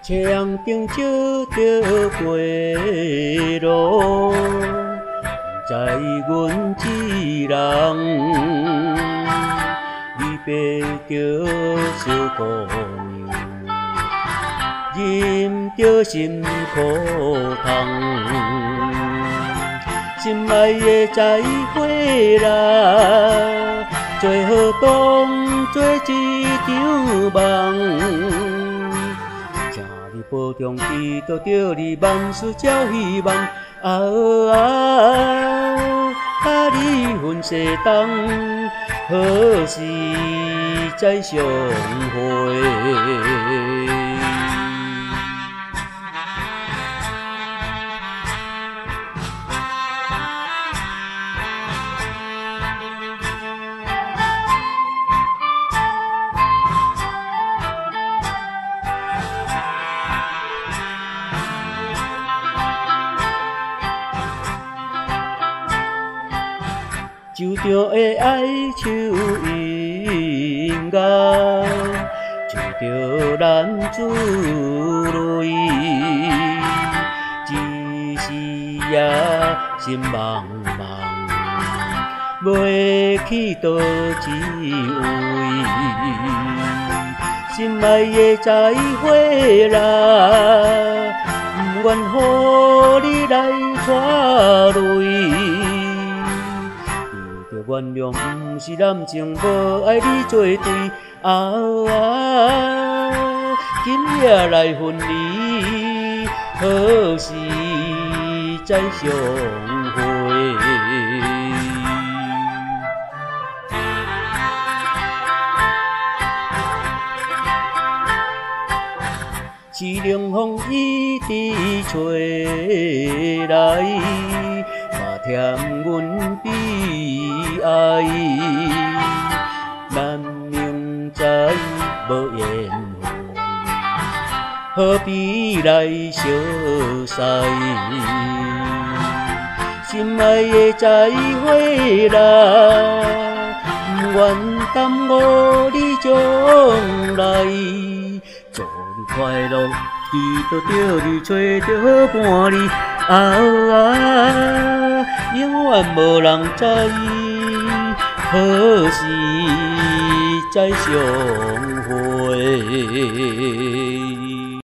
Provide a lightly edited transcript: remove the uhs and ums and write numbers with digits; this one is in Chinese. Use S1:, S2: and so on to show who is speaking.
S1: 车顶照着过路，知阮一人，离别着小姑娘，忍着心苦痛，心爱的再会啦，做好当作一场梦。保重祈祷着你万事照希望，你分世东，何时再相会？就着会爱唱音乐，就着咱珠泪，一时也心茫茫，袂去倒一位。心爱的再会啦，不愿予你来拖累。原谅不是男情，无爱你作对，今夜来分离，何时再相会？凄凉风一直吹来，嘛添阮悲哀。咱明知无缘分，何必来相识？心爱的再会啦，不愿耽误你将来。祝你快乐，祈祷着你找着好伴侣，永远无人知，何时再相会？